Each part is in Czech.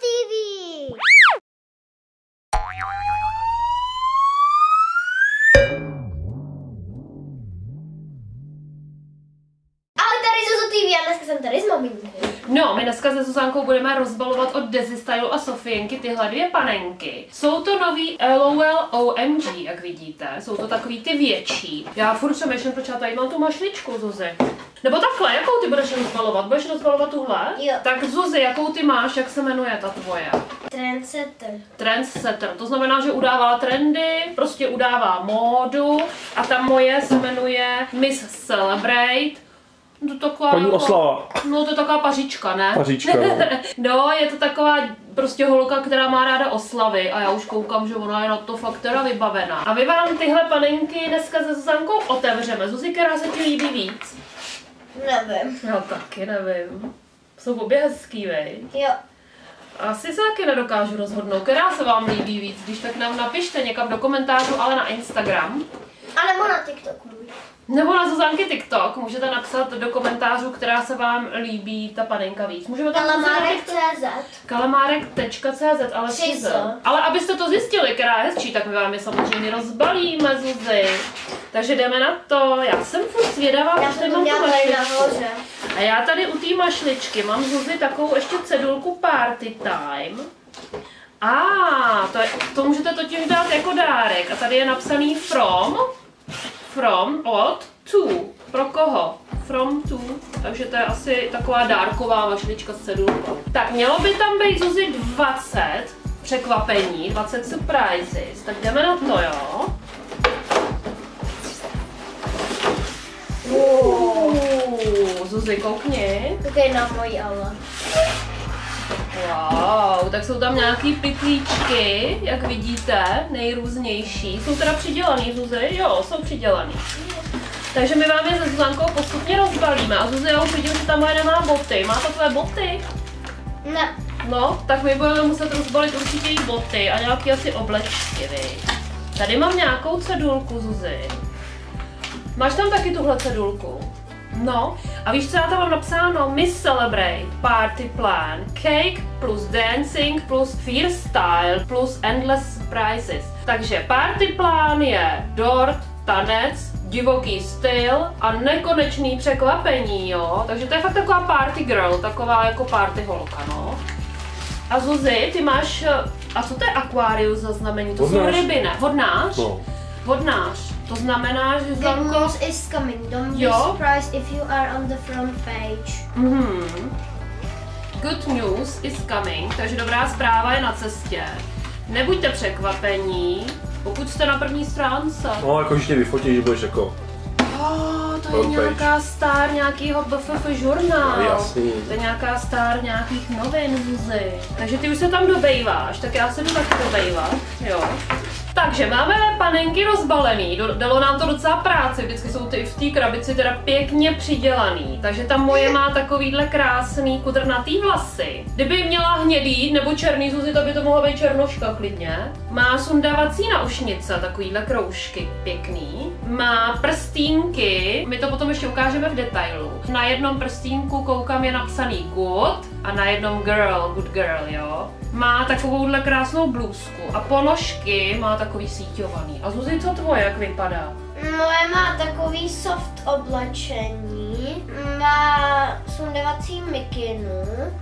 TV. Ale tady Zuzu TV a dneska jsem tady s maminkou. No, my dneska se Zuzankou budeme rozbalovat od Desi Stylu a Sofienky tyhle dvě panenky. Jsou to nový LOL OMG, jak vidíte. Jsou to takový ty větší. Já furt přemýšlím, proč já tady mám tu mašličku, Zuzi. Nebo takhle, jakou ty budeš rozbalovat? Budeš rozbalovat tuhle? Jo. Tak Zuzi, jakou ty máš, jak se jmenuje ta tvoje? Trendsetter. Trendsetter, to znamená, že udává trendy, prostě udává módu a ta moje se jmenuje Miss Celebrate. To taková, paní Oslava. No to je taková paříčka, ne? Paříčka, no. No, je to taková prostě holka, která má ráda oslavy a já už koukám, že ona je na to fakt teda vybavená. A my vám tyhle panenky dneska se Zuzankou otevřeme. Zuzi, která se ti líbí víc? Nevím. No taky nevím. Jsou obě hezký, vej? Jo. Asi se taky nedokážu rozhodnout, která se vám líbí víc, když tak nám napište někam do komentářů, ale na Instagram. A nebo na TikToku. Nebo na Zuzanky TikTok, můžete napsat do komentářů, která se vám líbí ta panenka víc. Můžeme tam Kalamárek.cz. Kalamárek.cz, ale Číslo. Ale abyste to zjistili, která je hezčí, tak my vám je samozřejmě rozbalíme, Zuzi. Takže jdeme na to. Já jsem furt zvědavá, Já už jsem tady to mám tu dělala tady mašličku. nahoře. A já tady u té mašličky mám, Zuzi, takovou ještě cedulku Party Time. To můžete totiž dát jako dárek. A tady je napsaný from, od, to. Pro koho? From, to. Takže to je asi taková dárková mašlička s cedulkou. Tak mělo by tam být, Zuzi, 20 překvapení, 20 surprises. Tak jdeme na to, jo? Zuzi, koukni. Koukej na moji ale. Wow, tak jsou tam nějaký pytlíčky, jak vidíte, nejrůznější. Jsou teda přidělaný, Zuzi? Jo, jsou přidělaný. Takže my vám je se Zuzankou postupně rozbalíme. A Zuzi, já už vidím, že ta moje nemá boty. Má to tvé boty? Ne. No, tak my budeme muset rozbalit určitě jí boty a nějaký asi oblečky, viď? Tady mám nějakou cedulku, Zuzi. Máš tam taky tuhle cedulku? No, a víš, co já tam mám napsáno? Miss Celebrate, Party Plan, Cake plus Dancing plus Fear Style plus Endless Surprises. Takže Party Plán je dort, tanec, divoký styl a nekonečný překvapení, jo? Takže to je fakt taková party girl, taková jako party holka, no. A Zuzi, ty máš, a co to je Aquarius za znamení? To Vodnář. jsou ryby, ne? Vodnář? No. Vodnář. To znamená, že Good Zuzanko... news is coming. Don't be Jo. surprised if you are on the front page. Good news is coming, takže dobrá zpráva je na cestě. Nebuďte překvapení, pokud jste na první stránce. No, jako když tě vyfotí, že budeš jako... To je Front nějaká star nějakýho BFF žurnál. No, jasný. To je nějaká star nějakých novin, Zuzi. Takže ty už se tam dobejváš, tak já se jdu taky dobejvat, jo. Takže máme panenky rozbalený, dalo nám to docela práci, vždycky jsou ty v té krabici teda pěkně přidělaný, takže ta moje má takovýhle krásný kudrnatý vlasy. Kdyby měla hnědý nebo černý, Zuzi, to by to mohla být černoška klidně. Má sundavací naušnice, takovýhle kroužky pěkný. Má prstínky, my to potom ještě ukážeme v detailu. Na jednom prstínku koukám je napsaný good a na jednom girl, good girl, jo. Má takovouhle krásnou blůzku a ponožky má takový síťovaný. A Zuzi, co tvoje, jak vypadá? Moje má takový soft oblečení, má sundavací mikinu,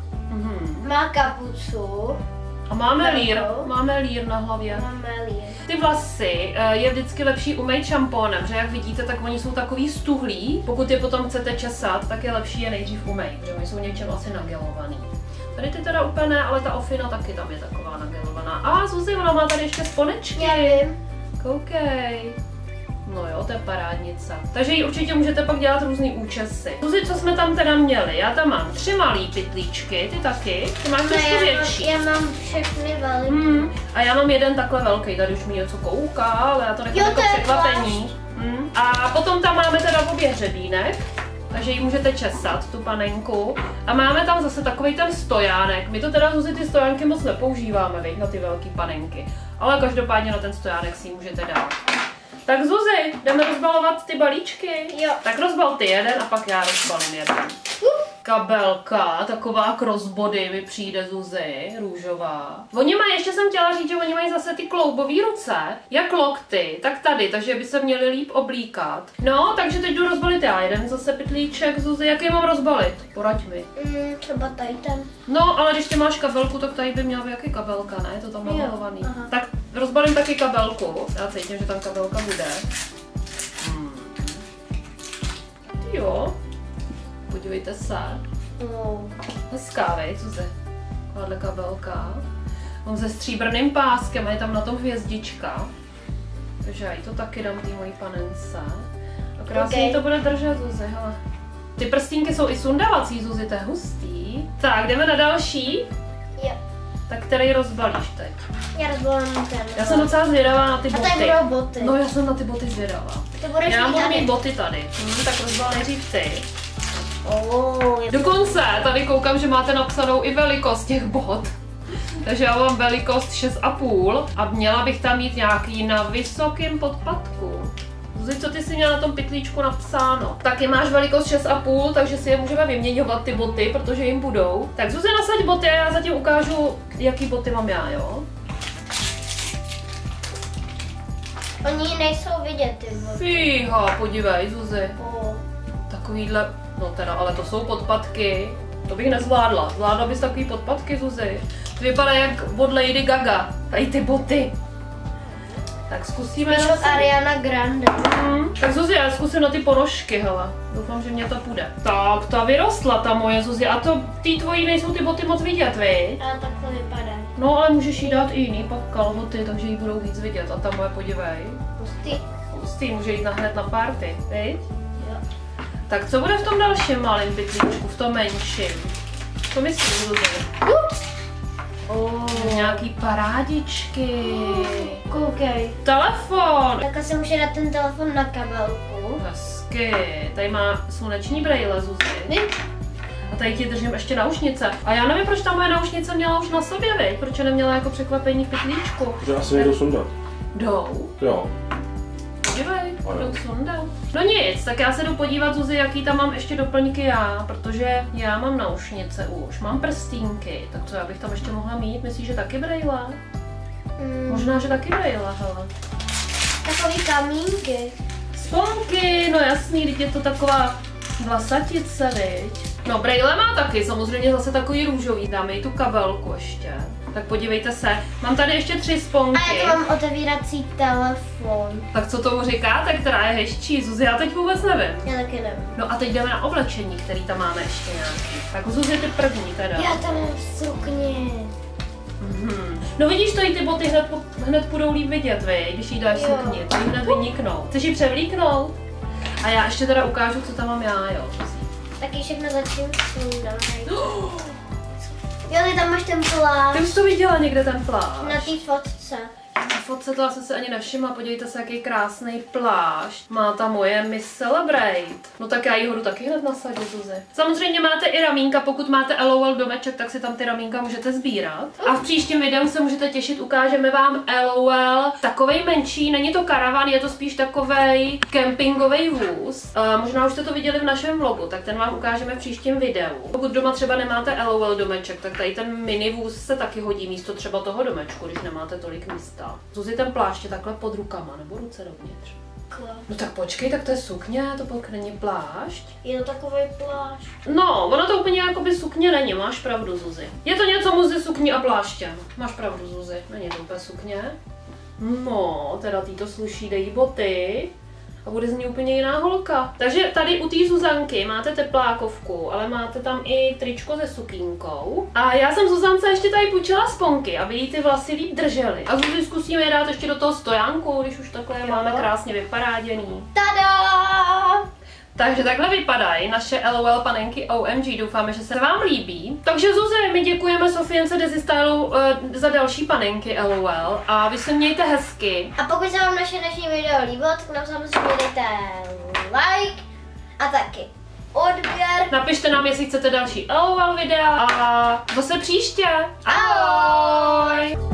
má kapucu. A máme lír na hlavě. Máme lír. Ty vlasy je vždycky lepší umýt šampónem, že jak vidíte, tak oni jsou takový stuhlí. Pokud je potom chcete česat, tak je lepší je nejdřív umýt, protože oni jsou něčem asi nagelovaný. Tady ty teda úplně ne, ale ta ofina taky tam je taková nagelovaná. A Zuzi, ona má tady ještě spodečky. Já vím. Koukej. No jo, to je parádnice. Takže ji určitě můžete pak dělat různý účesy. Zuzi, co jsme tam teda měli? Já tam mám 3 malý pytlíčky, ty taky. Ty máš trošku větší. Já mám všechny veliký. A já mám jeden takhle velký, tady už mi něco kouká, ale já to nechám jako překvapení. A potom tam máme teda obě hřebínek, takže ji můžete česat, tu panenku. A máme tam zase takový ten stojánek. My to teda, Zuzi, ty stojánky moc nepoužíváme, viď, na ty velké panenky. Ale každopádně na ten stojánek si ji můžete dát. Tak Zuzi, jdeme rozbalovat ty balíčky? Jo. Tak rozbal ty jeden a pak já rozbalím jeden. kabelka, taková crossbody mi přijde, Zuzi, růžová. Oni mají, ještě jsem chtěla říct, že oni mají zase ty kloubové ruce, jak lokty, tak tady, takže by se měli líp oblíkat. No, takže teď jdu rozbalit já jeden zase pytlíček, Zuzi, jaký mám rozbalit? Poraď mi. Třeba tady ten. No, ale když ty máš kabelku, tak tady by měla být jaký kabelka, ne? To tam namalovaný. Tak rozbalím taky kabelku. Já cítím, že tam kabelka bude. Jo. Podívejte se. Hezká, vej, Zuzi. Takováhle kabelka. Mám se stříbrným páskem a je tam na tom hvězdička. Takže já jí to taky dám té mojí panence. A krásně to bude držet, Zuzi, hele. Ty prstínky jsou i sundavací, Zuzi, to je hustý. Tak, jdeme na další. Jo. Tak který rozbalíš teď? Já rozbalím ten. Já jsem docela zvědavá na ty boty. A tady budou boty. No, já jsem na ty boty zvědavá. Já budu mít boty tady. Tak rozbal nejdřív ty. Dokonce tady koukám, že máte napsanou i velikost těch bot. Takže já mám velikost 6,5 a měla bych tam mít nějaký na vysokém podpatku. Zuzi, co ty jsi měla na tom pytlíčku napsáno? Taky máš velikost 6,5, takže si je můžeme vyměňovat ty boty, protože jim budou. Tak Zuzi, nasaď boty a já zatím ukážu, jaký boty mám já, jo? Oni nejsou vidět, ty boty. Fíha, podívej, Zuzi. Takovýhle, no teda, ale to jsou podpatky. To bych nezvládla. Zvládla bys takový podpatky, Zuzi? To vypadá jak od Lady Gaga. Tady ty boty. Tak zkusíme na Ariana Grande. Tak Zuzi, já zkusím na ty ponožky, hele. Doufám, že mě to půjde. Tak, ta vyrostla, ta moje, Zuzi. A to ty tvojí nejsou ty boty moc vidět, viď? Ale takhle vypadají. No, ale můžeš jí dát i jiný pak kalhoty, takže jí budou víc vidět. A ta moje, podívej. Hustý, může jít hned na party, viď? Jo. Tak co bude v tom dalším malém pytlíčku, v tom menším? Co myslíš, Zuzi? Nějaký parádičky. Koukej. Telefon. Tak asi může dát ten telefon na kabelku. Hezky. Tady má sluneční brejle, Zuzi. A tady ti držím ještě naušnice. A já nevím, proč ta moje naušnice měla už na sobě, viď? Proč neměla jako překvapení v pytlíčku. Že asi nejdou sundat. Jdou? Jo. Podívej, jdou sundat. No nic, tak já se jdu podívat, Zuzi, jaký tam mám ještě doplňky já, protože já mám naušnice už, mám prstínky, tak co já bych tam ještě mohla mít? Myslíš, že taky brejle? Možná, že taky brejle, hele. Takový kamínky. Sponky, no jasný, teď je to taková vlasatice, viď? No, brejle má taky, samozřejmě zase takový růžový, dáme jí tu kabelku ještě. Tak podívejte se, mám tady ještě 3 sponky. A já tu mám otevírací telefon. Tak co tomu říkáte, která je hezčí? Zuzi, já teď vůbec nevím. Já taky nevím. No a teď jdeme na oblečení, který tam máme ještě nějaký. Tak Zuzi, ty první teda. Já tam mám sukně. No vidíš, to i ty boty hned budou líp vidět, vy, když jí dáš sukni, to jí hned vyniknou. Chceš ji převlíknout? A já ještě teda ukážu, co tam mám já, jo. Taky všechno začím sundat. Jo, ty tam máš ten plášť. Ty už to viděla někde, ten plášť. Na té fotce. Na fotce to já jsem si ani nevšimla, podívejte se, jaký krásný plášť má ta moje Miss Celebrate. No tak já ji hodu taky hned nasadit, Zuzi. Samozřejmě máte i ramínka, pokud máte LOL domeček, tak si tam ty ramínka můžete sbírat. A v příštím videu se můžete těšit, ukážeme vám LOL takovej menší, není to karavan, je to spíš takovej kempingový vůz. Možná už jste to viděli v našem vlogu, tak ten vám ukážeme v příštím videu. Pokud doma třeba nemáte LOL domeček, tak tady ten mini vůz se taky hodí místo třeba toho domečku, když nemáte tolik místa. Zuzi, ten plášť je takhle pod rukama, nebo ruce dovnitř. No tak počkej, tak to je sukně, to pak není plášť. Je to takový plášť. No, ono to úplně jakoby sukně není, máš pravdu, Zuzi. Je to něco mezi sukní a pláštěm. Máš pravdu, Zuzi, není to úplně sukně. No, teda týto sluší, dejí boty. A bude z ní úplně jiná holka. Takže tady u té Zuzanky máte teplákovku, ale máte tam i tričko se sukínkou. A já jsem Zuzance ještě tady půjčila sponky, aby jí ty vlasy líp držely. A Zuzi, zkusíme je dát ještě do toho stojánku, když už takhle je máme krásně vyparáděný. Tada! Takže takhle vypadají naše LOL panenky OMG, doufáme, že se vám líbí. Takže Zuzi, my děkujeme Sofience Desi Stylu za další panenky LOL a vy se mějte hezky. A pokud se vám naše dnešní video líbilo, tak nám samozřejmě dejte like a taky odběr. Napište nám, jestli chcete další LOL videa a zase příště. Ahoj!